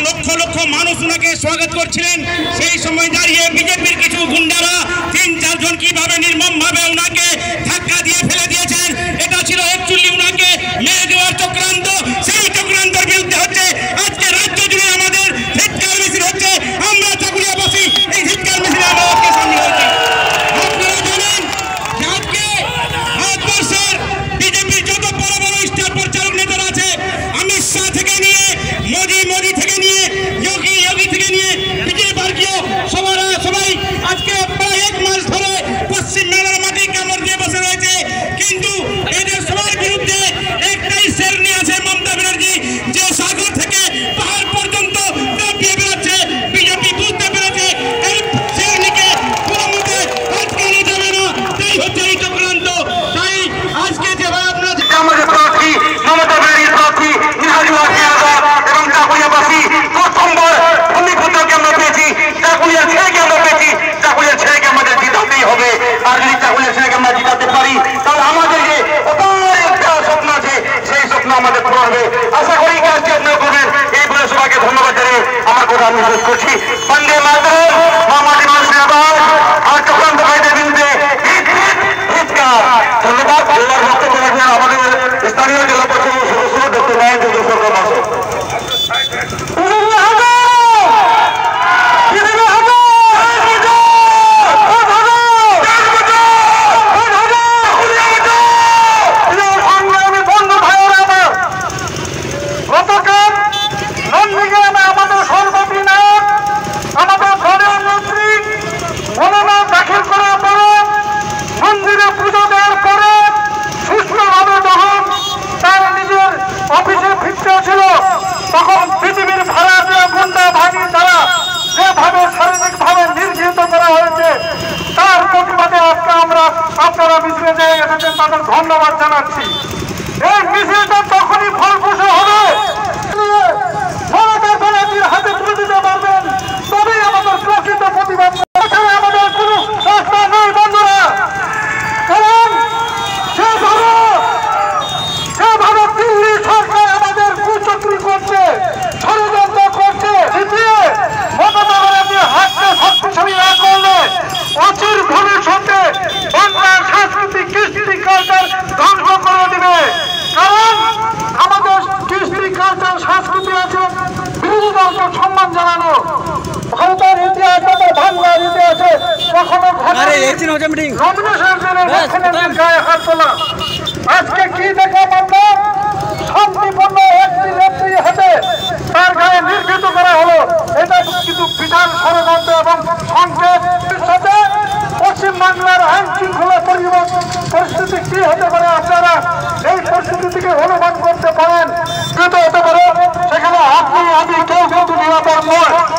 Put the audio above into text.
লক্ষ লক্ষ মানুষ ওনাকে স্বাগত করছিলেন। সেই সময় দাঁড়িয়ে বিজেপির কিছু গুন্ডারা ৩-৪ জন কিভাবে নির্মমভাবে ওনাকে ধাক্কা দিয়ে ফেলে দিয়েছেন। এটা ছিল অ্যাকচুয়ালি ওনাকে মেরে দেওয়ার চক্রান্ত। সেই চক্রান্তের বিরুদ্ধে হচ্ছে আজকে রাজ্য জুড়ে আমাদের ধিক্কার মিছিল হচ্ছে। আমরা চাকুলিয়াবাসী এই ধিক্কার মিছিলে আমরা আজকে সামিল হয়েছি। আপনারা জানেন যে আজকে ভারতবর্ষের বিজেপির যত বড় বড় স্টার প্রচারক নেতারা আছে, অমিত শাহ থেকে নিয়ে মোদি থেকে নিয়ে যোগী থেকে নিয়ে বিজেপিও সবাই আজকে প্রায় 1 মাস ধরে পশ্চিম বাংলার মাটি কামড় দিয়ে বসে রয়েছে। কিন্তু এদের সবার বিরুদ্ধে একটাই শেরনি আছে, মমতা ব্যানার্জি, যে সাগর থেকে পাহাড় পর্যন্ত দাপিয়ে বেড়াচ্ছে। বিজেপি বুঝতে পেরেছে এই শেরনিকে কোনো মতে আটকানো যাবে না, তাই হচ্ছে এই চক্রান্ত। তাই আজকে যেভাবে আপনারা আমাদের প্রার্থী মমতা ব্যানার্জির প্রার্থী এবং চাকুলিয়াবাসী প্রথমবার ভূমিপুত্রকে আমরা পেয়েছি, চাকুলিয়ার ছেলেকে আমরা পেয়েছি। চাকুলিয়ার ছেলেকে আমাদের জিতাতেই হবে। আর যদি চাকুলিয়ার ছেলেকে আমরা জিতাতে পারি তাহলে আমাদের যে একটা স্বপ্ন আছে সেই স্বপ্ন আমাদের পূরণ হবে। আশা করি কাজটি আপনারা করবেন। এই বলে সবাইকে ধন্যবাদ জানিয়ে আমার কথা আমি শেষ করছি। বন্দে মাতরম, আমাদের মানুষের আবার আর চক্রান্ত ভাইদের বিরুদ্ধে ধন্যবাদ। জেলার বক্তব্য রাখবেন আমাদের স্থানীয় জেলা পরিষদের সদস্য ডক্টর নয়ন সরকার মহাশয়। অফিসে ফিরতে ছিল তখন পৃথিবীর ভাড়া দেওয়া গুন্ডা ভাগি দ্বারা যেভাবে শারীরিকভাবে নির্যাতিত করা হয়েছে তার প্রতিবাদে আজকে আমরা আপনারা মিছিলে যে এসেছেন তাদের ধন্যবাদ জানাচ্ছি। এই মিছিলটা তখনই ফলপ্রসূ হবে মমতা ব্যানার্জির হাতে তুলে দিতে পারবেন, তবেই আমাদের প্রকৃত প্রতিবাদ। আমাদের কোনো রাস্তা নেই বন্ধুরা, কারণ সেভাবে দিল্লি সরকার আমাদের কুচক্রি করছে, ষড়যন্ত্র করছে। মমতা ব্যানার্জির হাতকে শক্তিশালী না করলে অচির ভবিষ্যতে বাংলার সাংস্কৃতিক কৃষ্টি কালচার ধ্বংস করে দিবে। কারণ আমাদের কৃষ্টি কালচার সংস্কৃতি আছে বিরোধী দলকে সম্মান জানানো। ভারতের ইতিহাসে বাংলার ইতিহাসে কখনো গায়ে হাত তোলা। আজকে কি দেখে আমরা শান্তিপূর্ণ একটি নেত্রী হাতে তার গায়ে নির্যাতিত করা হলো। এটা কিন্তু বিশাল ষড়যন্ত্র এবং সংকেত। সাথে পশ্চিমবাংলার আইন শৃঙ্খলা পরিস্থিতি কি হতে পারে আপনারা এই পরিস্থিতি থেকে অনুমান করতে পারেন। কিন্তু হতে পারে সেখানে আপনি আমি কেউ কিন্তু নিরাপদ নয়।